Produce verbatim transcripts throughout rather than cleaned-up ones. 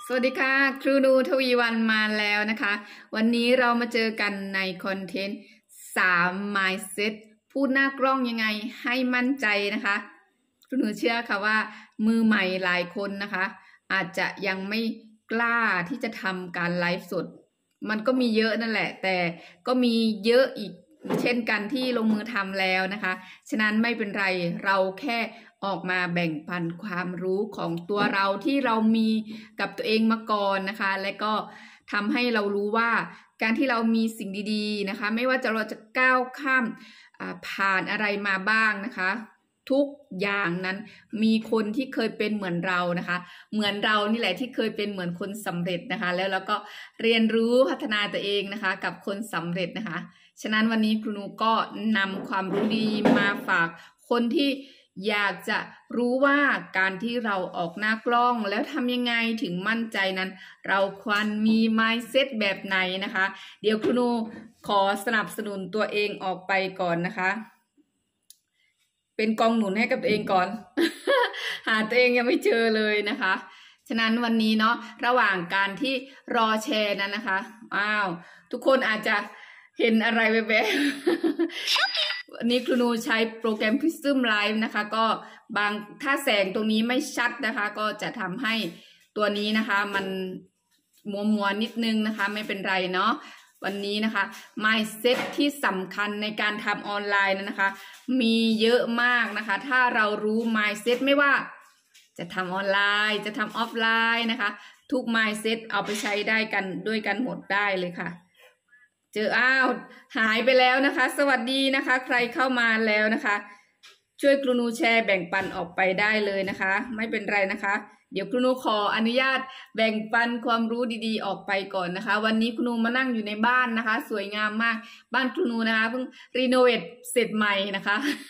สวัสดีค่ะครูนูทวีวันมาแล้วนะคะวันนี้เรามาเจอกันในคอนเทนต์สาม mindset พูดหน้ากล้องยังไงให้มั่นใจนะคะครูนูเชื่อค่ะว่ามือใหม่หลายคนนะคะอาจจะยังไม่กล้าที่จะทำการไลฟ์สดมันก็มีเยอะนั่นแหละแต่ก็มีเยอะอีกเช่นกันที่ลงมือทำแล้วนะคะฉะนั้นไม่เป็นไรเราแค่ออกมาแบ่งปันความรู้ของตัวเราที่เรามีกับตัวเองมาก่อนนะคะและก็ทำให้เรารู้ว่าการที่เรามีสิ่งดีๆนะคะไม่ว่าจะเราจะก้าวข้ามผ่านอะไรมาบ้างนะคะทุกอย่างนั้นมีคนที่เคยเป็นเหมือนเรานะคะเหมือนเรานี่แหละที่เคยเป็นเหมือนคนสำเร็จนะคะแล้วเราก็เรียนรู้พัฒนาตัวเองนะคะกับคนสำเร็จนะคะฉะนั้นวันนี้ครูนูก็นำความรู้ดีมาฝากคนที่อยากจะรู้ว่าการที่เราออกหน้ากล้องแล้วทำยังไงถึงมั่นใจนั้นเราควรมี mindset แบบไหนนะคะเดี๋ยวครูนูขอสนับสนุนตัวเองออกไปก่อนนะคะเป็นกองหนุนให้กับตัวเองก่อน หาตัวเองยังไม่เจอเลยนะคะฉะนั้นวันนี้เนาะระหว่างการที่รอแชร์นั้นนะคะอ้าวทุกคนอาจจะเห็นอะไรแบบๆ วันนี้ครูนูใช้โปรแกรม Prism Live นะคะก็บางถ้าแสงตรงนี้ไม่ชัดนะคะก็จะทำให้ตัวนี้นะคะมันมัวมัวนิดนึงนะคะไม่เป็นไรเนาะวันนี้นะคะ mindset ที่สำคัญในการทำออนไลน์นะคะมีเยอะมากนะคะถ้าเรารู้ mindset ไม่ว่าจะทำออนไลน์จะทำออฟไลน์นะคะทุก mindset เอาไปใช้ได้กันด้วยกันหมดได้เลยค่ะเจออ้าวหายไปแล้วนะคะสวัสดีนะคะใครเข้ามาแล้วนะคะช่วยครูนูแชร์แบ่งปันออกไปได้เลยนะคะไม่เป็นไรนะคะเดี๋ยวครูนูขออนุญาตแบ่งปันความรู้ดีๆออกไปก่อนนะคะวันนี้ครูนูมานั่งอยู่ในบ้านนะคะสวยงามมากบ้านครูนูนะคะเพิ่งรีโนเวทเสร็จใหม่นะคะ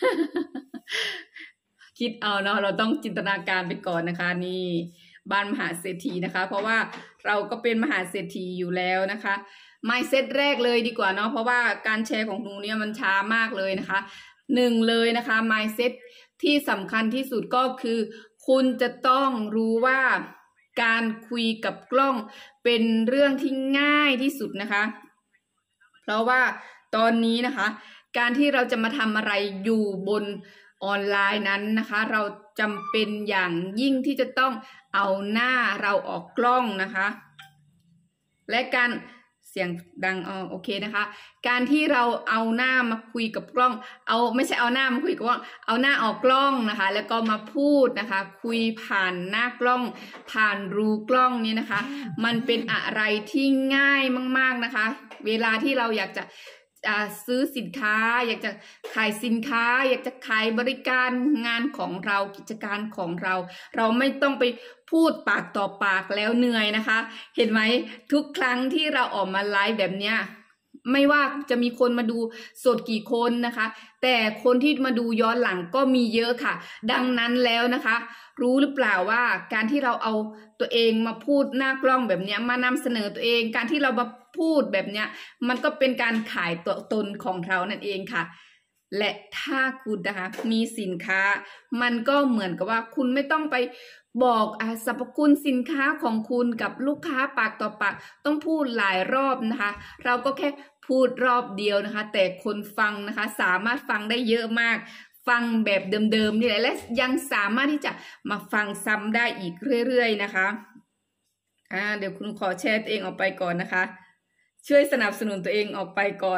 คิดเอาเนาะเราต้องจินตนาการไปก่อนนะคะนี่บ้านมหาเศรษฐีนะคะเพราะว่าเราก็เป็นมหาเศรษฐีอยู่แล้วนะคะmindset แรกเลยดีกว่าเนาะเพราะว่าการแชร์ของหนูเนี่ยมันช้ามากเลยนะคะหนึ่งเลยนะคะ mindset ที่สำคัญที่สุดก็คือคุณจะต้องรู้ว่าการคุยกับกล้องเป็นเรื่องที่ง่ายที่สุดนะคะเพราะว่าตอนนี้นะคะการที่เราจะมาทำอะไรอยู่บนออนไลน์นั้นนะคะเราจำเป็นอย่างยิ่งที่จะต้องเอาหน้าเราออกกล้องนะคะและการเสียงดังอ๋อโอเคนะคะการที่เราเอาหน้ามาคุยกับกล้องเอาไม่ใช่เอาหน้ามาคุยกับกล้องเอาหน้าออกกล้องนะคะแล้วก็มาพูดนะคะคุยผ่านหน้ากล้องผ่านรูกล้องนี้นะคะมันเป็นอะไรที่ง่ายมากๆนะคะเวลาที่เราอยากจะซื้อสินค้าอยากจะขายสินค้าอยากจะขายบริการงานของเรากิจการของเราเราไม่ต้องไปพูดปากต่อปากแล้วเหนื่อยนะคะเห็นไหมทุกครั้งที่เราออกมาไลฟ์แบบเนี้ยไม่ว่าจะมีคนมาดูสดกี่คนนะคะแต่คนที่มาดูย้อนหลังก็มีเยอะค่ะดังนั้นแล้วนะคะรู้หรือเปล่าว่าการที่เราเอาตัวเองมาพูดหน้ากล้องแบบนี้มานำเสนอตัวเองการที่เรามาพูดแบบนี้มันก็เป็นการขายตัวตนของเรานั่นเองค่ะและถ้าคุณนะคะมีสินค้ามันก็เหมือนกับว่าคุณไม่ต้องไปบอกอ่าสรรพคุณสินค้าของคุณกับลูกค้าปากต่อปากต้องพูดหลายรอบนะคะเราก็แค่พูดรอบเดียวนะคะแต่คนฟังนะคะสามารถฟังได้เยอะมากฟังแบบเดิมๆนี่แหละและยังสามารถที่จะมาฟังซ้ำได้อีกเรื่อยๆนะคะอ่าเดี๋ยวคุณขอแชร์ตัวเองออกไปก่อนนะคะช่วยสนับสนุนตัวเองออกไปก่อน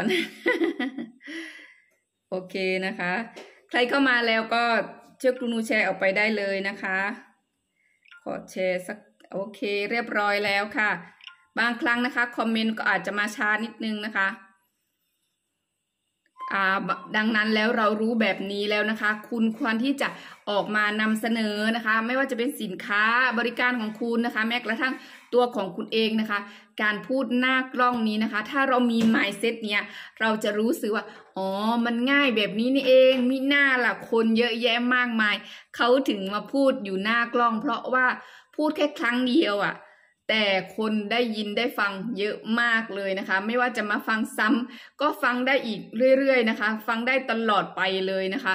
โอเคนะคะใครเข้ามาแล้วก็ช่วยครูนูแชร์ออกไปได้เลยนะคะขอแชร์สักโอเคเรียบร้อยแล้วค่ะบางครั้งนะคะคอมเมนต์ก็อาจจะมาช้านิดนึงนะคะอ่าดังนั้นแล้วเรารู้แบบนี้แล้วนะคะคุณควรที่จะออกมานำเสนอนะคะไม่ว่าจะเป็นสินค้าบริการของคุณนะคะแม้กระทั่งตัวของคุณเองนะคะการพูดหน้ากล้องนี้นะคะถ้าเรามี mindset เนี้ยเราจะรู้สึกว่าอ๋อมันง่ายแบบนี้นี่เองมิน่าล่ะคนเยอะแยะมากมายเขาถึงมาพูดอยู่หน้ากล้องเพราะว่าพูดแค่ครั้งเดียวอ่ะแต่คนได้ยินได้ฟังเยอะมากเลยนะคะไม่ว่าจะมาฟังซ้ำก็ฟังได้อีกเรื่อยๆนะคะฟังได้ตลอดไปเลยนะคะ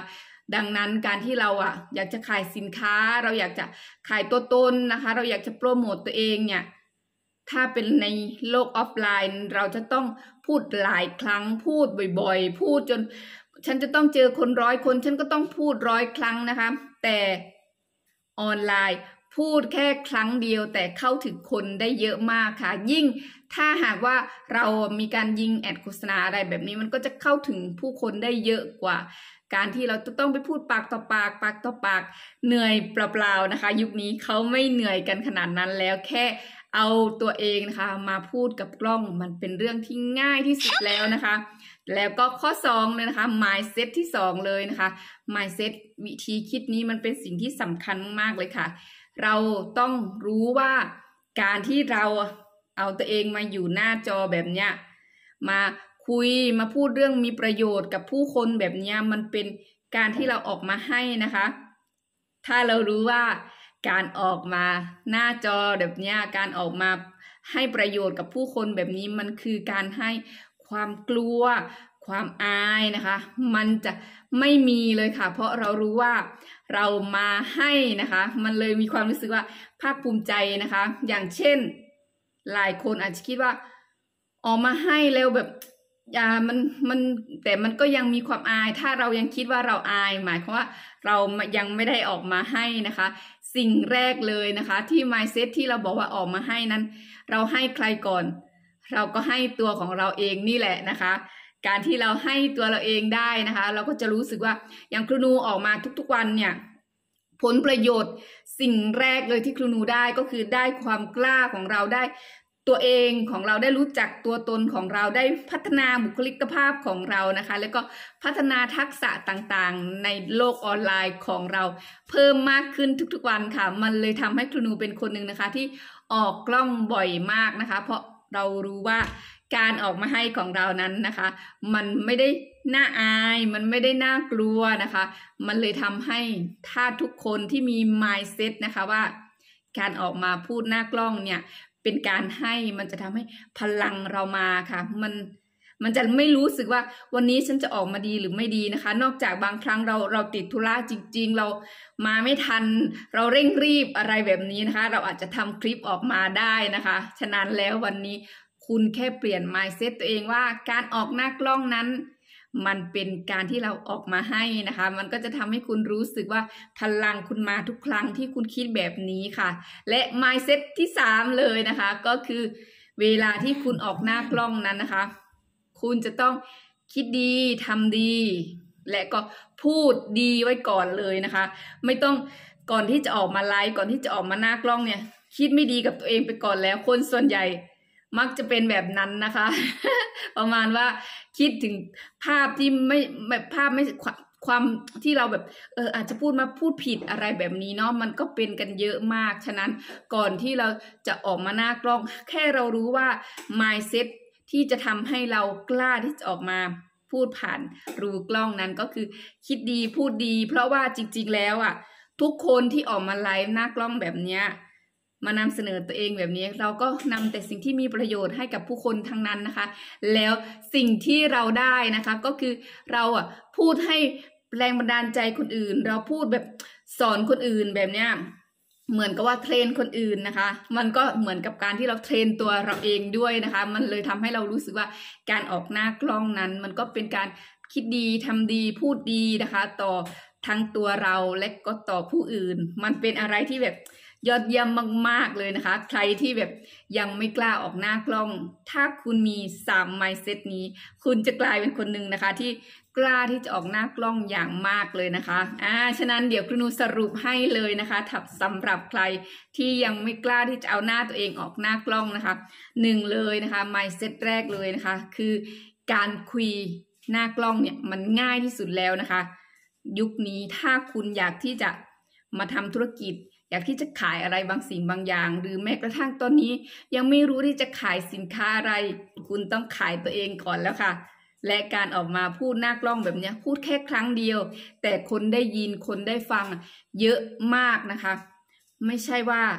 ดังนั้นการที่เราอ่ะอยากจะขายสินค้าเราอยากจะขายตัวตนนะคะเราอยากจะโปรโมตตัวเองเนี่ยถ้าเป็นในโลกออฟไลน์เราจะต้องพูดหลายครั้งพูดบ่อยๆพูดจนฉันจะต้องเจอคนร้อยคนฉันก็ต้องพูดร้อยครั้งนะคะแต่ออนไลน์พูดแค่ครั้งเดียวแต่เข้าถึงคนได้เยอะมากค่ะยิ่งถ้าหากว่าเรามีการยิงแอดโฆษณาอะไรแบบนี้มันก็จะเข้าถึงผู้คนได้เยอะกว่าการที่เราจะต้องไปพูดปากต่อปากปากต่อปากเหนื่อยเปล่าๆนะคะยุคนี้เขาไม่เหนื่อยกันขนาดนั้นแล้วแค่เอาตัวเองนะคะมาพูดกับกล้องมันเป็นเรื่องที่ง่ายที่สุดแล้วนะคะแล้วก็ข้อสองเลยนะคะ mindset ที่สองเลยนะคะ mindset วิธีคิดนี้มันเป็นสิ่งที่สำคัญมากเลยค่ะเราต้องรู้ว่าการที่เราเอาตัวเองมาอยู่หน้าจอแบบเนี้ยมาคุยมาพูดเรื่องมีประโยชน์กับผู้คนแบบนี้มันเป็นการที่เราออกมาให้นะคะถ้าเรารู้ว่าการออกมาหน้าจอแบบนี้การออกมาให้ประโยชน์กับผู้คนแบบนี้มันคือการให้ความกลัวความอายนะคะมันจะไม่มีเลยค่ะเพราะเรารู้ว่าเรามาให้นะคะมันเลยมีความรู้สึกว่าภาคภูมิใจนะคะอย่างเช่นหลายคนอาจจะคิดว่าออกมาให้แล้วแบบอย่ามันมันแต่มันก็ยังมีความอายถ้าเรายังคิดว่าเราอายหมายความว่าเรายังไม่ได้ออกมาให้นะคะสิ่งแรกเลยนะคะที่ mindset ที่เราบอกว่าออกมาให้นั้นเราให้ใครก่อนเราก็ให้ตัวของเราเองนี่แหละนะคะการที่เราให้ตัวเราเองได้นะคะเราก็จะรู้สึกว่าอย่างครูนูออกมาทุกๆวันเนี่ยผลประโยชน์สิ่งแรกเลยที่ครูนูได้ก็คือได้ความกล้าของเราได้ตัวเองของเราได้รู้จักตัวตนของเราได้พัฒนาบุคลิกภาพของเรานะคะแล้วก็พัฒนาทักษะต่างๆในโลกออนไลน์ของเราเพิ่มมากขึ้นทุกๆวันค่ะมันเลยทำให้ครูนูเป็นคนหนึ่งนะคะที่ออกกล้องบ่อยมากนะคะเพราะเรารู้ว่าการออกมาให้ของเรานั้นนะคะมันไม่ได้น่าอายมันไม่ได้น่ากลัวนะคะมันเลยทำให้ถ้าทุกคนที่มี mindset นะคะว่าการออกมาพูดหน้ากล้องเนี่ยเป็นการให้มันจะทำให้พลังเรามาค่ะมันมันจะไม่รู้สึกว่าวันนี้ฉันจะออกมาดีหรือไม่ดีนะคะนอกจากบางครั้งเราเราติดธุระจริงๆเรามาไม่ทันเราเร่งรีบอะไรแบบนี้นะคะเราอาจจะทำคลิปออกมาได้นะคะฉะนั้นแล้ววันนี้คุณแค่เปลี่ยน mindset ตัวเองว่าการออกหน้ากล้องนั้นมันเป็นการที่เราออกมาให้นะคะมันก็จะทำให้คุณรู้สึกว่าพลังคุณมาทุกครั้งที่คุณคิดแบบนี้ค่ะและ mindset ที่สามเลยนะคะก็คือเวลาที่คุณออกหน้ากล้องนั้นนะคะคุณจะต้องคิดดีทำดีและก็พูดดีไว้ก่อนเลยนะคะไม่ต้องก่อนที่จะออกมาไลฟ์ก่อนที่จะออกมาหน้ากล้องเนี่ยคิดไม่ดีกับตัวเองไปก่อนแล้วคนส่วนใหญ่มักจะเป็นแบบนั้นนะคะ ประมาณว่าคิดถึงภาพที่ไม่แบบภาพไม่ความที่เราแบบเอออาจจะพูดมาพูดผิดอะไรแบบนี้เนาะมันก็เป็นกันเยอะมากฉะนั้นก่อนที่เราจะออกมาหน้ากล้องแค่เรารู้ว่า mindset ที่จะทำให้เรากล้าที่จะออกมาพูดผ่านรูกล้องนั้นก็คือคิดดีพูดดีเพราะว่าจริงๆแล้วอ่ะทุกคนที่ออกมาไลฟ์หน้ากล้องแบบเนี้ยมานำเสนอตัวเองแบบนี้เราก็นำแต่สิ่งที่มีประโยชน์ให้กับผู้คนทั้งนั้นนะคะแล้วสิ่งที่เราได้นะคะก็คือเราอ่ะพูดให้แรงบันดาลใจคนอื่นเราพูดแบบสอนคนอื่นแบบเนี้ยเหมือนกับว่าเทรนคนอื่นนะคะมันก็เหมือนกับการที่เราเทรนตัวเราเองด้วยนะคะมันเลยทำให้เรารู้สึกว่าการออกหน้ากล้องนั้นมันก็เป็นการคิดดีทำดีพูดดีนะคะต่อทั้งตัวเราและก็ต่อผู้อื่นมันเป็นอะไรที่แบบยอดเยี่ยมมากๆเลยนะคะใครที่แบบยังไม่กล้าออกหน้ากล้องถ้าคุณมีสาม mindset นี้คุณจะกลายเป็นคนหนึ่งนะคะที่กล้าที่จะออกหน้ากล้องอย่างมากเลยนะคะอ่าฉะนั้นเดี๋ยวครูนูสรุปให้เลยนะคะสำหรับใครที่ยังไม่กล้าที่จะเอาหน้าตัวเองออกหน้ากล้องนะคะหนึ่งเลยนะคะ mindset แรกเลยนะคะคือการคุยหน้ากล้องเนี่ยมันง่ายที่สุดแล้วนะคะยุคนี้ถ้าคุณอยากที่จะมาทำธุรกิจอยากที่จะขายอะไรบางสิ่งบางอย่างหรือแม้กระทั่งตอนนี้ยังไม่รู้ที่จะขายสินค้าอะไรคุณต้องขายตัวเองก่อนแล้วค่ะและการออกมาพูดหน้ากล้องแบบนี้พูดแค่ครั้งเดียวแต่คนได้ยินคนได้ฟังเยอะมากนะคะไม่ใช่ว่า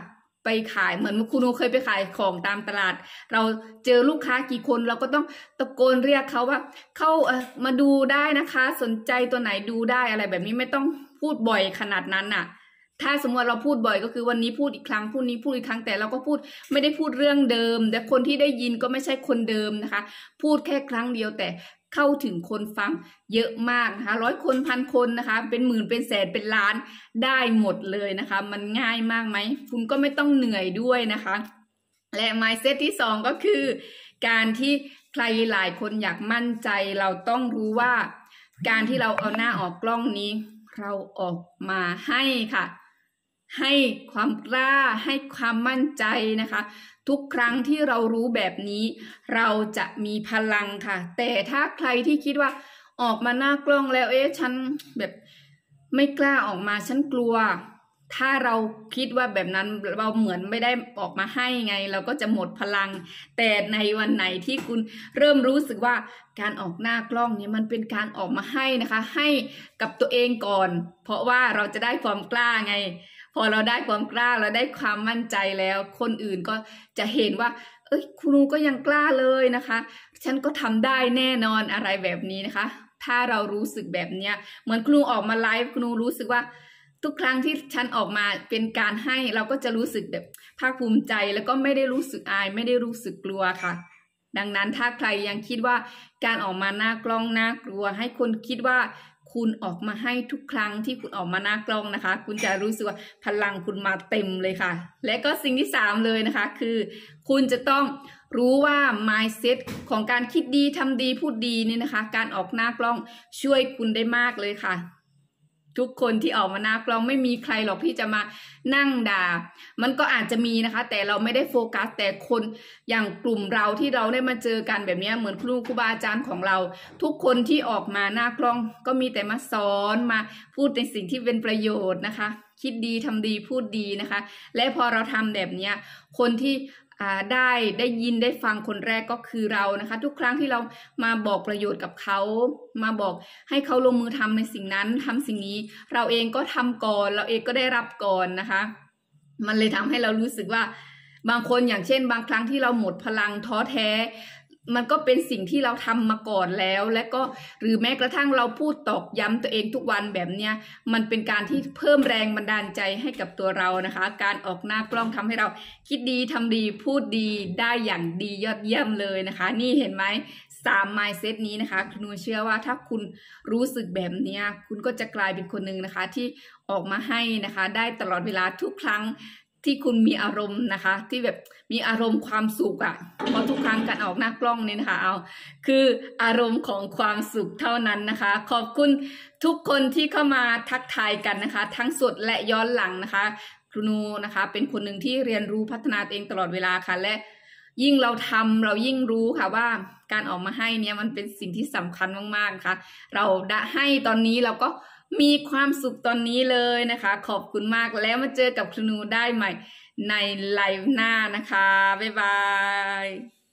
ไปขายเหมือนครูนูเคยไปขายของตามตลาดเราเจอลูกค้ากี่คนเราก็ต้องตะโกนเรียกเขาว่าเข้าเอ่อมาดูได้นะคะสนใจตัวไหนดูได้อะไรแบบนี้ไม่ต้องพูดบ่อยขนาดนั้นน่ะถ้าสมมติเราพูดบ่อยก็คือวันนี้พูดอีกครั้งพรุ่งนี้พูดอีกครั้งแต่เราก็พูดไม่ได้พูดเรื่องเดิมแต่คนที่ได้ยินก็ไม่ใช่คนเดิมนะคะพูดแค่ครั้งเดียวแต่เข้าถึงคนฟังเยอะมากนะคะร้อยคนพันคนนะคะเป็นหมื่นเป็นแสนเป็นล้านได้หมดเลยนะคะมันง่ายมากไหมคุณก็ไม่ต้องเหนื่อยด้วยนะคะและ mindset ที่สองก็คือการที่ใครหลายคนอยากมั่นใจเราต้องรู้ว่าการที่เราเอาหน้าออกกล้องนี้เราออกมาให้ค่ะให้ความกล้าให้ความมั่นใจนะคะทุกครั้งที่เรารู้แบบนี้เราจะมีพลังค่ะแต่ถ้าใครที่คิดว่าออกมาหน้ากล้องแล้วเอ๊ะฉันแบบไม่กล้าออกมาฉันกลัวถ้าเราคิดว่าแบบนั้นเราเหมือนไม่ได้ออกมาให้ไงเราก็จะหมดพลังแต่ในวันไหนที่คุณเริ่มรู้สึกว่าการออกหน้ากล้องนี้มันเป็นการออกมาให้นะคะให้กับตัวเองก่อนเพราะว่าเราจะได้ความกล้าไงพอเราได้ความกล้าเราได้ความมั่นใจแล้วคนอื่นก็จะเห็นว่าเอ้ยครูก็ยังกล้าเลยนะคะฉันก็ทำได้แน่นอนอะไรแบบนี้นะคะถ้าเรารู้สึกแบบเนี้ยเหมือนครูออกมาไลฟ์ครูรู้สึกว่าทุกครั้งที่ฉันออกมาเป็นการให้เราก็จะรู้สึกแบบภาคภูมิใจแล้วก็ไม่ได้รู้สึกอายไม่ได้รู้สึกกลัวค่ะดังนั้นถ้าใครยังคิดว่าการออกมาหน้ากล้องน่ากลัวให้คนคิดว่าคุณออกมาให้ทุกครั้งที่คุณออกมาหน้ากล้องนะคะคุณจะรู้สึกว่าพลังคุณมาเต็มเลยค่ะและก็สิ่งที่สามเลยนะคะคือคุณจะต้องรู้ว่า mindset ของการคิดดีทำดีพูดดีนี่นะคะการออกหน้ากล้องช่วยคุณได้มากเลยค่ะทุกคนที่ออกมาหน้ากล้องไม่มีใครหรอกที่จะมานั่งด่ามันก็อาจจะมีนะคะแต่เราไม่ได้โฟกัสแต่คนอย่างกลุ่มเราที่เราได้มาเจอกันแบบนี้เหมือนครูครูบาอาจารย์ของเราทุกคนที่ออกมาหน้ากล้องก็มีแต่มาสอนมาพูดในสิ่งที่เป็นประโยชน์นะคะคิดดีทำดีพูดดีนะคะและพอเราทำแบบนี้คนที่ได้ได้ยินได้ฟังคนแรกก็คือเรานะคะทุกครั้งที่เรามาบอกประโยชน์กับเขามาบอกให้เขาลงมือทำในสิ่งนั้นทำสิ่งนี้เราเองก็ทำก่อนเราเองก็ได้รับก่อนนะคะมันเลยทำให้เรารู้สึกว่าบางคนอย่างเช่นบางครั้งที่เราหมดพลังท้อแท้มันก็เป็นสิ่งที่เราทำมาก่อนแล้วและก็หรือแม้กระทั่งเราพูดตอกย้ำตัวเองทุกวันแบบเนี้ยมันเป็นการที่เพิ่มแรงบันดาลใจให้กับตัวเรานะคะการออกหน้ากล้องทำให้เราคิดดีทำดีพูดดีได้อย่างดียอดเยี่ยมเลยนะคะนี่เห็นไหมสาม mindset นี้นะคะครูเชื่อว่าถ้าคุณรู้สึกแบบนี้คุณก็จะกลายเป็นคนหนึ่งนะคะที่ออกมาให้นะคะได้ตลอดเวลาทุกครั้งที่คุณมีอารมณ์นะคะที่แบบมีอารมณ์ความสุขอะ่ะเพราะทุกครั้งการออกหน้ากล้องนี่นะคะเอาคืออารมณ์ของความสุขเท่านั้นนะคะขอบคุณทุกคนที่เข้ามาทักทายกันนะคะทั้งสดและย้อนหลังนะคะครูนูนะคะเป็นคนหนึ่งที่เรียนรู้พัฒนาตัวเองตลอดเวลาค่ะและยิ่งเราทำเรายิ่งรู้ค่ะว่าการออกมาให้เนี่ยมันเป็นสิ่งที่สำคัญมากๆค่ะเราได้ให้ตอนนี้เราก็มีความสุขตอนนี้เลยนะคะขอบคุณมากแล้วมาเจอกับครูนูได้ใหม่ในไลฟ์หน้านะคะบ๊ายบาย